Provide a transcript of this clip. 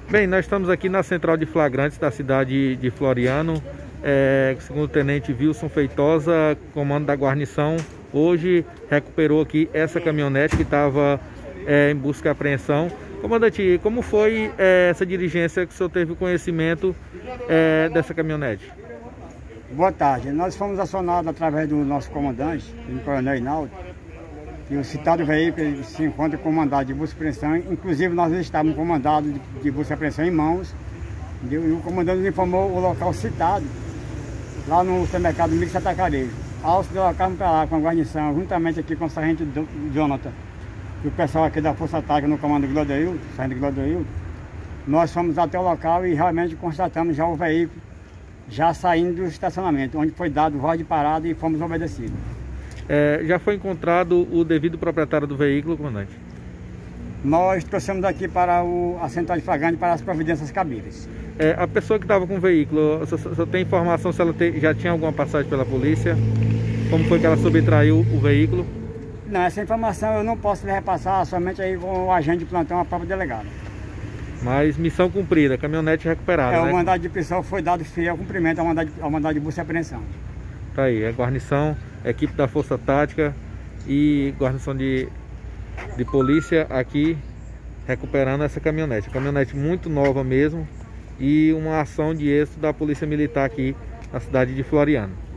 Bem, nós estamos aqui na central de flagrantes da cidade de Floriano. Segundo o tenente Wilson Feitosa, comando da guarnição, hoje recuperou aqui essa caminhonete que estava em busca e apreensão. Comandante, como foi essa diligência que o senhor teve conhecimento dessa caminhonete? Boa tarde. Nós fomos acionados através do nosso comandante, o coronel Hinaldo, que o citado veículo se encontra com mandado de busca e apreensão. Inclusive, nós estávamos com mandado de busca e apreensão em mãos. E o comandante nos informou o local citado, lá no supermercado Mix Atacarejo. Ao se deslocarmos para lá com a guarnição, juntamente aqui com o sargento Jonathan e o pessoal aqui da Força Tática no comando Glodeildo, sargento Glodeildo, nós fomos até o local e realmente constatamos já o veículo já saindo do estacionamento, onde foi dado voz de parada e fomos obedecidos. Já foi encontrado o devido proprietário do veículo, comandante? Nós trouxemos aqui para a central de flagrante para as providências cabíveis. A pessoa que estava com o veículo, você tem informação se ela já tinha alguma passagem pela polícia? Como foi que ela subtraiu o veículo? Não, essa informação eu não posso lhe repassar, somente aí com o agente de plantão, a própria delegada. Mas missão cumprida, caminhonete recuperada, né? O mandado de prisão foi dado fiel cumprimento ao mandado de busca e apreensão. Tá aí, a guarnição, a equipe da Força Tática e guarnição de polícia aqui recuperando essa caminhonete. Caminhonete muito nova mesmo e uma ação de êxito da Polícia Militar aqui na cidade de Floriano.